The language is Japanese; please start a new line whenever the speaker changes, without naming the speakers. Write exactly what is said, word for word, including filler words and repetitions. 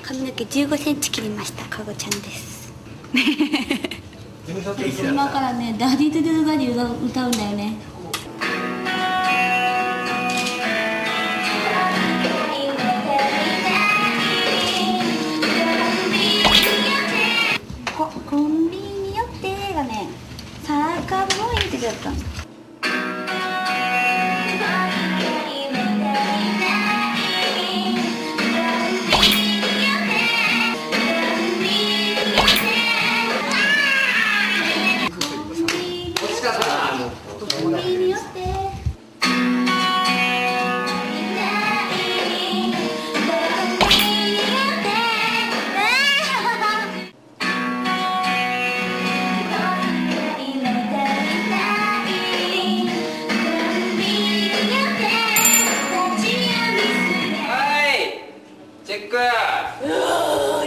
髪の毛じゅうごセンチ切りました。かごちゃんです今からねダディトゥドゥダディ歌う歌うんだよね。こコンビニによってがねサーカーボーイってだったの。コンビニによって
チェック。